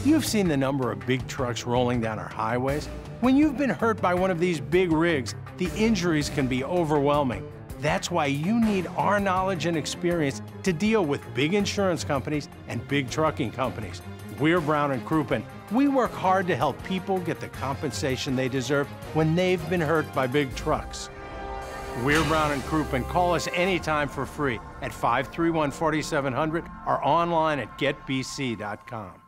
You've seen the number of big trucks rolling down our highways. When you've been hurt by one of these big rigs, the injuries can be overwhelming. That's why you need our knowledge and experience to deal with big insurance companies and big trucking companies. We're Brown & Crouppen. We work hard to help people get the compensation they deserve when they've been hurt by big trucks. We're Brown & Crouppen. Call us anytime for free at 531-4700 or online at getbc.com.